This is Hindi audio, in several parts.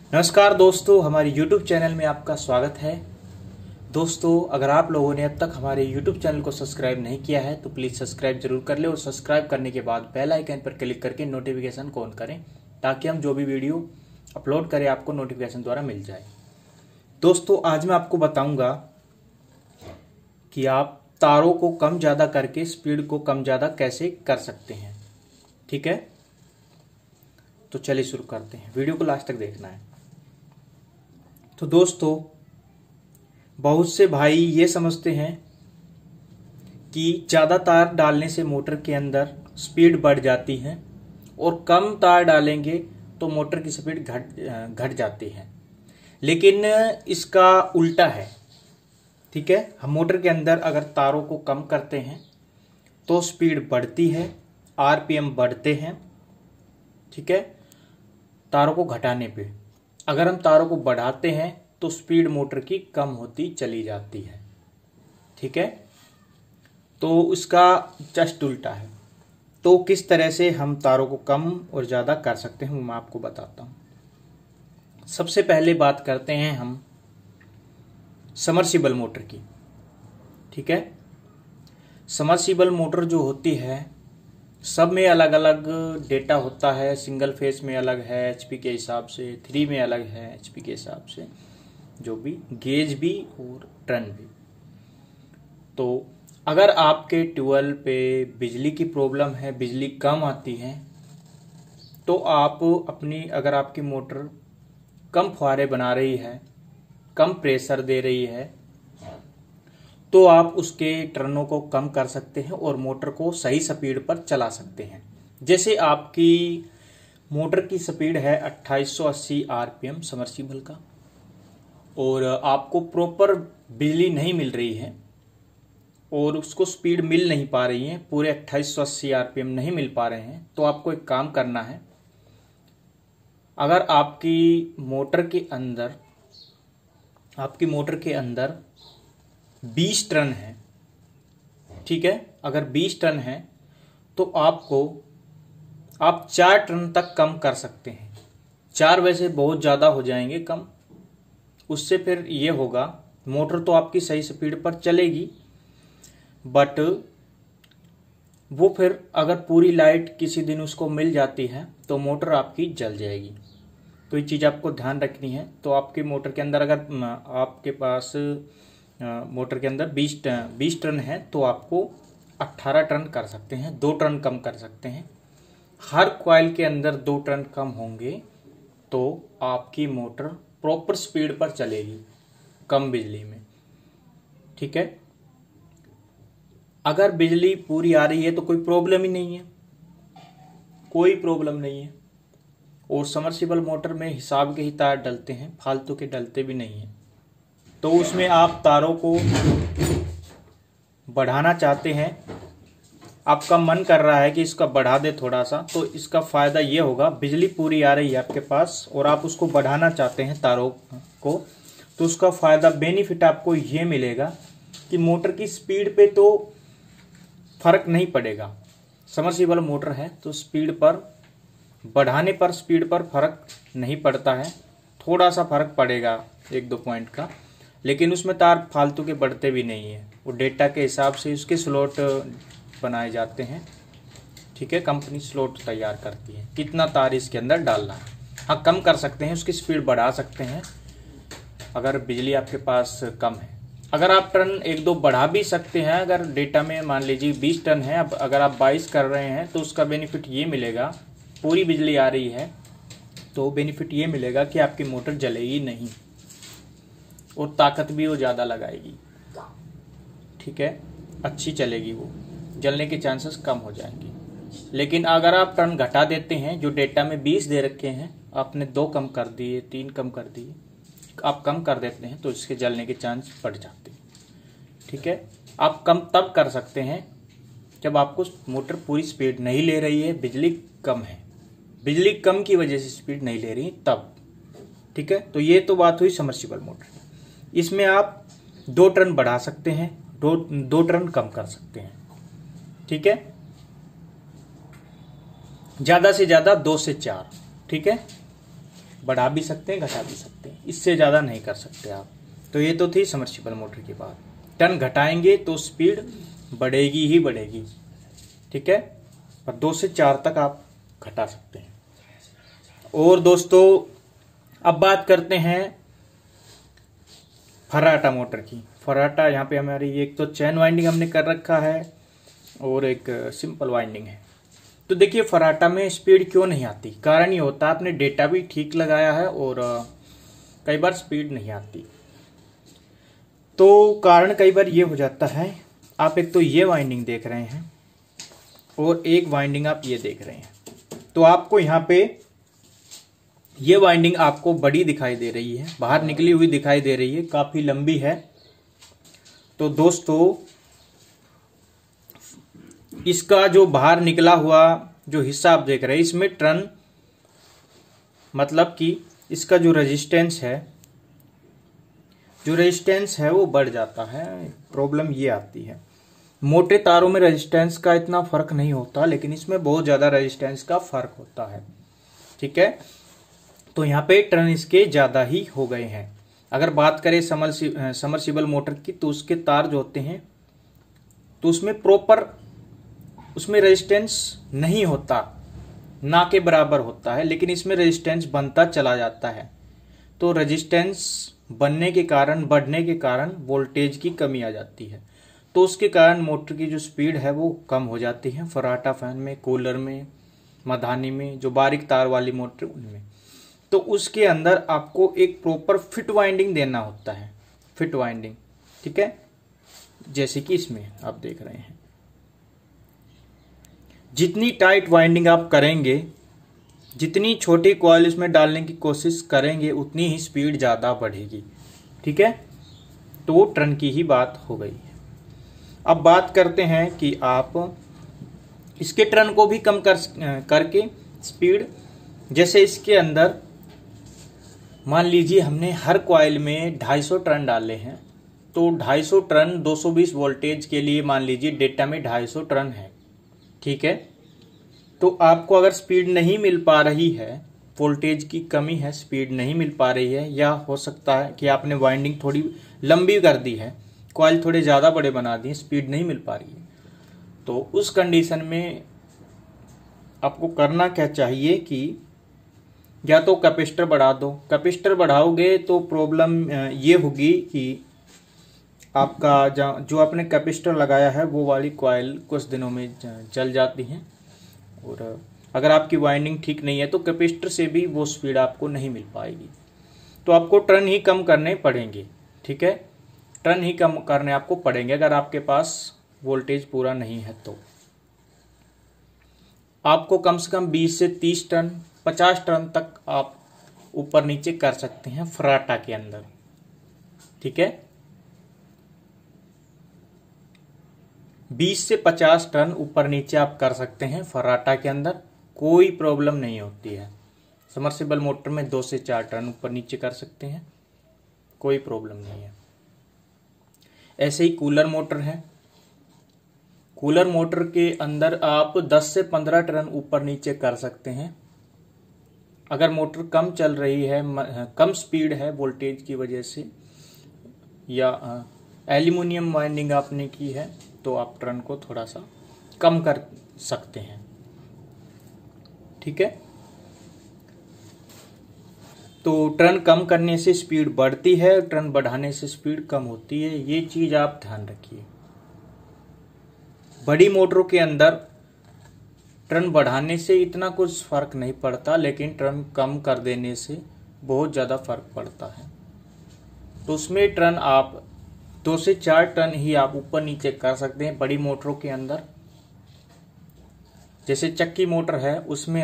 नमस्कार दोस्तों, हमारे YouTube चैनल में आपका स्वागत है। दोस्तों, अगर आप लोगों ने अब तक हमारे YouTube चैनल को सब्सक्राइब नहीं किया है तो प्लीज़ सब्सक्राइब जरूर कर ले और सब्सक्राइब करने के बाद बेल आइकन पर क्लिक करके नोटिफिकेशन को ऑन करें ताकि हम जो भी वीडियो अपलोड करें आपको नोटिफिकेशन द्वारा मिल जाए। दोस्तों, आज मैं आपको बताऊंगा कि आप तारों को कम ज़्यादा करके स्पीड को कम ज़्यादा कैसे कर सकते हैं। ठीक है, तो चलिए शुरू करते हैं। वीडियो को लास्ट तक देखना है। तो दोस्तों, बहुत से भाई ये समझते हैं कि ज़्यादा तार डालने से मोटर के अंदर स्पीड बढ़ जाती है और कम तार डालेंगे तो मोटर की स्पीड घट जाती है, लेकिन इसका उल्टा है। ठीक है, हम मोटर के अंदर अगर तारों को कम करते हैं तो स्पीड बढ़ती है, आरपीएम बढ़ते हैं। ठीक है, तारों को घटाने पे। अगर हम तारों को बढ़ाते हैं तो स्पीड मोटर की कम होती चली जाती है। ठीक है, तो इसका जस्ट उल्टा है। तो किस तरह से हम तारों को कम और ज़्यादा कर सकते हैं वो मैं आपको बताता हूँ। सबसे पहले बात करते हैं हम समर्सिबल मोटर की। ठीक है, समर्सिबल मोटर जो होती है सब में अलग अलग डेटा होता है। सिंगल फेस में अलग है एचपी के हिसाब से, 3 में अलग है एचपी के हिसाब से, जो भी गेज भी और टर्न भी। तो अगर आपके ट्यूबवेल पे बिजली की प्रॉब्लम है, बिजली कम आती है, तो आप अगर आपकी मोटर कम फुहारे बना रही है, कम प्रेशर दे रही है, तो आप उसके टर्नों को कम कर सकते हैं और मोटर को सही स्पीड पर चला सकते हैं। जैसे आपकी मोटर की स्पीड है 2880 आरपीएम समर्सिबल का, और आपको प्रॉपर बिजली नहीं मिल रही है और उसको स्पीड मिल नहीं पा रही है, पूरे 2880 आरपीएम नहीं मिल पा रहे हैं, तो आपको एक काम करना है। अगर आपकी मोटर के अंदर 20 टन है, ठीक है, अगर 20 टन है तो आप 4 टन तक कम कर सकते हैं। 4 वैसे बहुत ज़्यादा हो जाएंगे कम, उससे फिर ये होगा मोटर तो आपकी सही स्पीड पर चलेगी, बट वो फिर अगर पूरी लाइट किसी दिन उसको मिल जाती है तो मोटर आपकी जल जाएगी। तो ये चीज़ आपको ध्यान रखनी है। तो आपकी मोटर के अंदर अगर आपके पास मोटर के अंदर 20 टन है तो आपको 18 टन कर सकते हैं, 2 टन कम कर सकते हैं। हर कॉइल के अंदर 2 टन कम होंगे तो आपकी मोटर प्रॉपर स्पीड पर चलेगी कम बिजली में। ठीक है, अगर बिजली पूरी आ रही है तो कोई प्रॉब्लम ही नहीं है, कोई प्रॉब्लम नहीं है। और समर्सिबल मोटर में हिसाब के ही तार डलते हैं, फालतू के डलते भी नहीं है। तो उसमें आप तारों को बढ़ाना चाहते हैं, आपका मन कर रहा है कि इसका बढ़ा दे थोड़ा सा, तो इसका फायदा ये होगा, बिजली पूरी आ रही है आपके पास और आप उसको बढ़ाना चाहते हैं तारों को, तो उसका फायदा बेनिफिट आपको ये मिलेगा कि मोटर की स्पीड पे तो फर्क नहीं पड़ेगा। समर्सिबल मोटर है तो स्पीड पर बढ़ाने पर स्पीड पर फर्क नहीं पड़ता है, थोड़ा सा फर्क पड़ेगा 1-2 पॉइंट का, लेकिन उसमें तार फालतू के बढ़ते भी नहीं है। वो डेटा के हिसाब से उसके स्लॉट बनाए जाते हैं। ठीक है, कंपनी स्लॉट तैयार करती है कितना तार इसके अंदर डालना है। हाँ, कम कर सकते हैं, उसकी स्पीड बढ़ा सकते हैं अगर बिजली आपके पास कम है। अगर आप टन 1-2 बढ़ा भी सकते हैं। अगर डेटा में मान लीजिए 20 टन है, अब अगर आप 22 कर रहे हैं तो उसका बेनिफिट ये मिलेगा, पूरी बिजली आ रही है तो बेनिफिट ये मिलेगा कि आपकी मोटर जलेगी नहीं और ताकत भी वो ज़्यादा लगाएगी। ठीक है, अच्छी चलेगी, वो जलने के चांसेस कम हो जाएंगे। लेकिन अगर आप टर्न घटा देते हैं, जो डेटा में 20 दे रखे हैं आपने 2 कम कर दिए, 3 कम कर दिए, आप कम कर देते हैं तो इसके जलने के चांस बढ़ जाते हैं। ठीक है, आप कम तब कर सकते हैं जब आपको मोटर पूरी स्पीड नहीं ले रही है, बिजली कम है, बिजली कम की वजह से स्पीड नहीं ले रही तब। ठीक है, तो ये तो बात हुई समर्सिबल मोटर। इसमें आप 2 टन बढ़ा सकते हैं, 2 टन कम कर सकते हैं। ठीक है, ज्यादा से ज्यादा 2 से 4। ठीक है, बढ़ा भी सकते हैं, घटा भी सकते हैं, इससे ज़्यादा नहीं कर सकते आप। तो ये तो थी सबमर्सिबल मोटर की बात। टर्न घटाएंगे तो स्पीड बढ़ेगी ही बढ़ेगी, ठीक है, और 2 से 4 तक आप घटा सकते हैं। और दोस्तों अब बात करते हैं फर्राटा मोटर की। फर्राटा यहाँ पे हमारी एक तो चैन वाइंडिंग हमने कर रखा है और एक सिंपल वाइंडिंग है। तो देखिए फर्राटा में स्पीड क्यों नहीं आती, कारण ये होता है आपने डेटा भी ठीक लगाया है और कई बार स्पीड नहीं आती। तो कारण कई बार ये हो जाता है, आप एक तो ये वाइंडिंग देख रहे हैं और एक वाइंडिंग आप ये देख रहे हैं, तो आपको यहाँ पे ये वाइंडिंग आपको बड़ी दिखाई दे रही है, बाहर निकली हुई दिखाई दे रही है, काफी लंबी है। तो दोस्तों इसका जो बाहर निकला हुआ जो हिस्सा आप देख रहे हैं, इसमें टर्न मतलब कि इसका जो रेजिस्टेंस है वो बढ़ जाता है। प्रॉब्लम ये आती है, मोटे तारों में रेजिस्टेंस का इतना फर्क नहीं होता, लेकिन इसमें बहुत ज्यादा रेजिस्टेंस का फर्क होता है, ठीक है। तो यहाँ पे टर्न इसके ज्यादा ही हो गए हैं। अगर बात करें समरसिबल मोटर की, तो उसके तार जो होते हैं तो उसमें प्रॉपर उसमें रेजिस्टेंस नहीं होता, ना के बराबर होता है, लेकिन इसमें रेजिस्टेंस बनता चला जाता है। तो रेजिस्टेंस बनने के कारण, बढ़ने के कारण वोल्टेज की कमी आ जाती है, तो उसके कारण मोटर की जो स्पीड है वो कम हो जाती है। फर्राटा फैन में, कूलर में, मधानी में, जो बारीक तार वाली मोटर उनमें, तो उसके अंदर आपको एक प्रॉपर फिट वाइंडिंग देना होता है, फिट वाइंडिंग, ठीक है। जैसे कि इसमें आप देख रहे हैं, जितनी टाइट वाइंडिंग आप करेंगे, जितनी छोटी कॉइल इसमें डालने की कोशिश करेंगे, उतनी ही स्पीड ज्यादा बढ़ेगी, ठीक है। तो वो टर्न की ही बात हो गई है। अब बात करते हैं कि आप इसके टर्न को भी कम करके स्पीड, जैसे इसके अंदर मान लीजिए हमने हर कॉइल में 250 टर्न डाले हैं, तो 250 टर्न 220 वोल्टेज के लिए मान लीजिए डेटा में 250 टर्न है, ठीक है। तो आपको अगर स्पीड नहीं मिल पा रही है, वोल्टेज की कमी है, स्पीड नहीं मिल पा रही है, या हो सकता है कि आपने वाइंडिंग थोड़ी लंबी कर दी है, कॉइल थोड़े ज्यादा बड़े बना दिए, स्पीड नहीं मिल पा रही है, तो उस कंडीशन में आपको करना क्या चाहिए कि या तो कैपेसिटर बढ़ा दो। कैपेसिटर बढ़ाओगे तो प्रॉब्लम ये होगी कि आपका जो आपने कैपेसिटर लगाया है वो वाली कॉइल कुछ दिनों में जल जाती हैं, और अगर आपकी वाइंडिंग ठीक नहीं है तो कैपेसिटर से भी वो स्पीड आपको नहीं मिल पाएगी। तो आपको टर्न ही कम करने पड़ेंगे, ठीक है, टर्न ही कम करने आपको पड़ेंगे अगर आपके पास वोल्टेज पूरा नहीं है। तो आपको कम से कम 20 से 30 टन 50 टन तक आप ऊपर नीचे कर सकते हैं फर्राटा के अंदर, ठीक है। 20 से 50 टन ऊपर नीचे आप कर सकते हैं फर्राटा के अंदर, कोई प्रॉब्लम नहीं होती है। समरसिबल मोटर में 2 से 4 टन ऊपर नीचे कर सकते हैं, कोई प्रॉब्लम नहीं है। ऐसे ही कूलर मोटर है, कूलर मोटर के अंदर आप 10 से 15 टन ऊपर नीचे कर सकते हैं। अगर मोटर कम चल रही है, कम स्पीड है वोल्टेज की वजह से, या एल्यूमिनियम वाइंडिंग आपने की है, तो आप टर्न को थोड़ा सा कम कर सकते हैं, ठीक है। तो टर्न कम करने से स्पीड बढ़ती है, टर्न बढ़ाने से स्पीड कम होती है, ये चीज आप ध्यान रखिए। बड़ी मोटरों के अंदर टर्न बढ़ाने से इतना कुछ फर्क नहीं पड़ता, लेकिन टर्न कम कर देने से बहुत ज्यादा फर्क पड़ता है। तो उसमें टर्न आप 2 से 4 टन ही आप ऊपर नीचे कर सकते हैं बड़ी मोटरों के अंदर। जैसे चक्की मोटर है, उसमें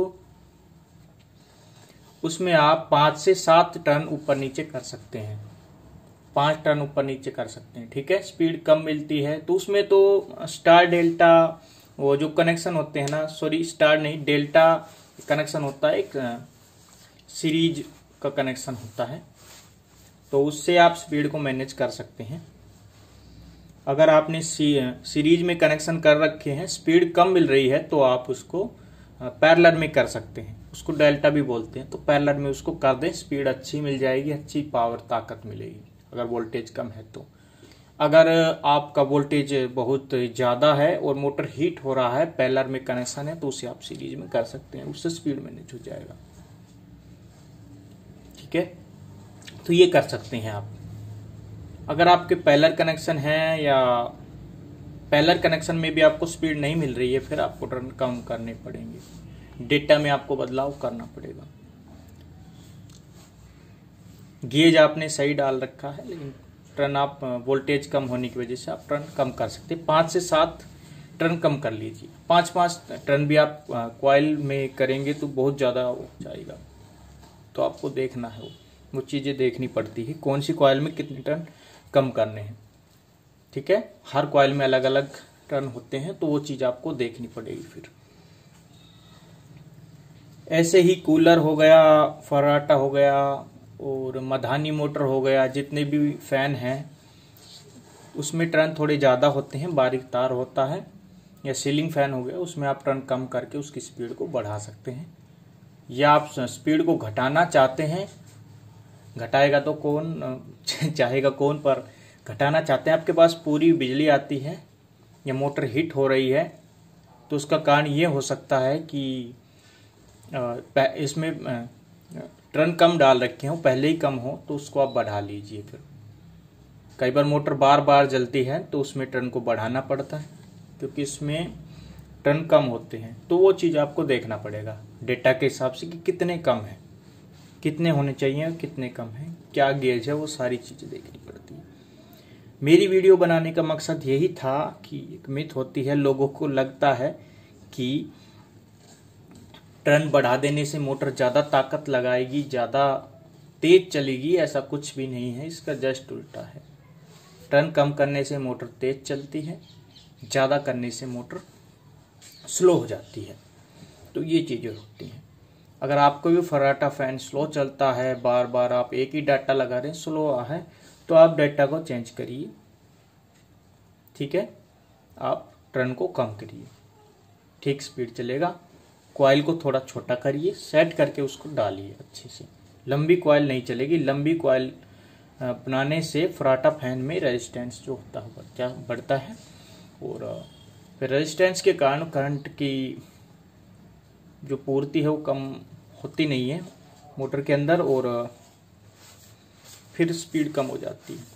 आप 5 से 7 टन ऊपर नीचे कर सकते हैं, 5 टन ऊपर नीचे कर सकते हैं, ठीक है। स्पीड कम मिलती है, तो उसमें तो स्टार डेल्टा वो जो कनेक्शन होते हैं ना, सॉरी स्टार नहीं, डेल्टा कनेक्शन होता है, एक सीरीज का कनेक्शन होता है, तो उससे आप स्पीड को मैनेज कर सकते हैं। अगर आपने सीरीज में कनेक्शन कर रखे हैं, स्पीड कम मिल रही है, तो आप उसको पैरेलल में कर सकते हैं, उसको डेल्टा भी बोलते हैं। तो पैरेलल में उसको कर दें, स्पीड अच्छी मिल जाएगी, अच्छी पावर ताकत मिलेगी अगर वोल्टेज कम है तो। अगर आपका वोल्टेज बहुत ज़्यादा है और मोटर हीट हो रहा है, पैरेलल में कनेक्शन है, तो उसे आप सीरीज में कर सकते हैं, उससे स्पीड मैनेज हो जाएगा। ठीक है, तो ये कर सकते हैं आप। अगर आपके पैरेलल कनेक्शन है या पैरेलल कनेक्शन में भी आपको स्पीड नहीं मिल रही है, फिर आपको टर्न कम करने पड़ेंगे, डेटा में आपको बदलाव करना पड़ेगा। गेज आपने सही डाल रखा है, लेकिन टर्न आप वोल्टेज कम होने की वजह से आप टर्न कम कर सकते हैं। 5 से 7 टर्न कम कर लीजिए। 5 टर्न भी आप कॉइल में करेंगे तो बहुत ज़्यादा हो जाएगा, तो आपको देखना है, वो चीज़ें देखनी पड़ती है कौन सी कॉइल में कितने टर्न कम करने हैं। ठीक है, हर कॉइल में अलग अलग टर्न होते हैं, तो वो चीज़ आपको देखनी पड़ेगी। फिर ऐसे ही कूलर हो गया, फर्राटा हो गया और मधानी मोटर हो गया, जितने भी फैन हैं उसमें टर्न थोड़े ज़्यादा होते हैं, बारीक तार होता है। या सीलिंग फैन हो गया, उसमें आप टर्न कम करके उसकी स्पीड को बढ़ा सकते हैं। या आप स्पीड को घटाना चाहते हैं, घटाएगा तो कौन चाहेगा कौन, पर घटाना चाहते हैं, आपके पास पूरी बिजली आती है या मोटर हीट हो रही है, तो उसका कारण ये हो सकता है कि इसमें टर्न कम डाल रखे हो, पहले ही कम हो, तो उसको आप बढ़ा लीजिए। फिर कई बार मोटर बार बार जलती है तो उसमें टर्न को बढ़ाना पड़ता है, क्योंकि इसमें टर्न कम होते हैं। तो वो चीज़ आपको देखना पड़ेगा डेटा के हिसाब से कि कितने कम है, कितने होने चाहिए, कितने कम है, क्या गेज है, वो सारी चीज़ें देखनी पड़ती है। मेरी वीडियो बनाने का मकसद यही था कि एक मिथ होती है, लोगों को लगता है कि टर्न बढ़ा देने से मोटर ज़्यादा ताकत लगाएगी, ज़्यादा तेज चलेगी। ऐसा कुछ भी नहीं है, इसका जस्ट उल्टा है। टर्न कम करने से मोटर तेज चलती है, ज़्यादा करने से मोटर स्लो हो जाती है। तो ये चीज़ें होती हैं। अगर आपको भी फर्राटा फैन स्लो चलता है, बार बार आप एक ही डाटा लगा रहे हैं, स्लो है, तो आप डाटा को चेंज करिए। ठीक है, आप टर्न को कम करिए, ठीक स्पीड चलेगा। कॉइल को थोड़ा छोटा करिए, सेट करके उसको डालिए अच्छे से। लंबी कॉइल नहीं चलेगी, लंबी कॉइल बनाने से फर्राटा फैन में रेजिस्टेंस जो होता है बढ़ता है, और फिर रेजिस्टेंस के कारण करंट की जो पूर्ति है वो कम होती नहीं है मोटर के अंदर, और फिर स्पीड कम हो जाती है।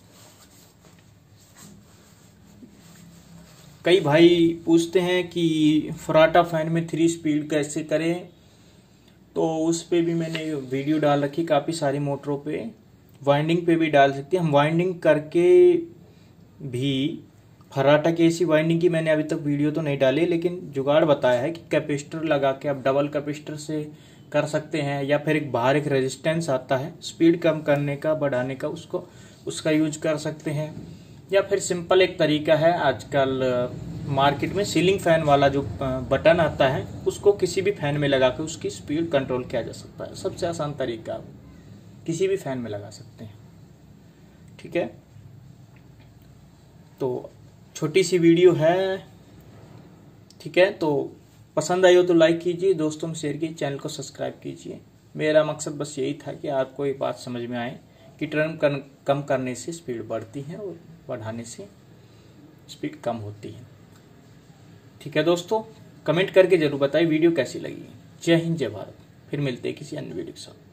कई भाई पूछते हैं कि फर्राटा फैन में 3 स्पीड कैसे करें, तो उस पे भी मैंने वीडियो डाल रखी, काफ़ी सारी मोटरों पे, वाइंडिंग पे भी डाल सकते हैं हम। वाइंडिंग करके भी फर्राटा की ऐसी वाइंडिंग की मैंने अभी तक वीडियो तो नहीं डाली, लेकिन जुगाड़ बताया है कि कैपेसिटर लगा के आप डबल कैपेसिटर से कर सकते हैं, या फिर एक बाहर एक रेजिस्टेंस आता है स्पीड कम करने का, बढ़ाने का, उसका यूज कर सकते हैं। या फिर सिंपल एक तरीका है, आजकल मार्केट में सीलिंग फैन वाला जो बटन आता है, उसको किसी भी फैन में लगा के उसकी स्पीड कंट्रोल किया जा सकता है। सबसे आसान तरीका है, किसी भी फैन में लगा सकते हैं। ठीक है, तो छोटी सी वीडियो है। ठीक है, तो पसंद आई हो तो लाइक कीजिए, दोस्तों में शेयर कीजिए, चैनल को सब्सक्राइब कीजिए। मेरा मकसद बस यही था कि आपको ये बात समझ में आए कि टर्न कम करने से स्पीड बढ़ती है और बढ़ाने से स्पीड कम होती है। ठीक है दोस्तों, कमेंट करके जरूर बताइए वीडियो कैसी लगी। जय हिंद, जय भारत। फिर मिलते हैं किसी अन्य वीडियो के साथ।